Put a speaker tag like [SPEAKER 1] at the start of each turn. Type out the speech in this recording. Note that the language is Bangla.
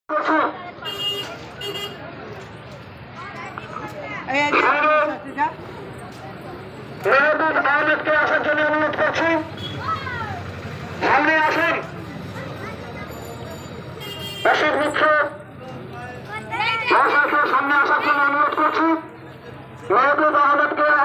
[SPEAKER 1] আহমেদকে আসার জন্য অনুরোধ করছি। সামনে আসেন। অশোক মিত্র মহাশয়কে সামনে আসার জন্য অনুরোধ করছি। মেহবুব আহমেদকে